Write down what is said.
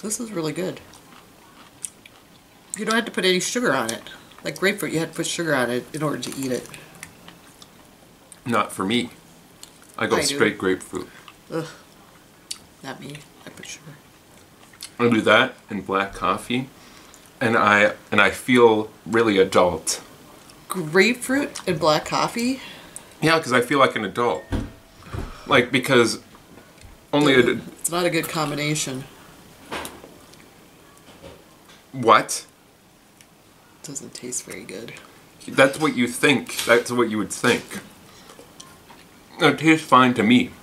This is really good. You don't have to put any sugar on it. Like grapefruit, you have to put sugar on it in order to eat it. Not for me. I go straight grapefruit. Ugh. Not me. I put sugar. I do that in black coffee, and I feel really adult. Grapefruit and black coffee? Yeah, because I feel like an adult. Like, because only it's not a good combination. What? It doesn't taste very good. That's what you think. That's what you would think. It tastes fine to me.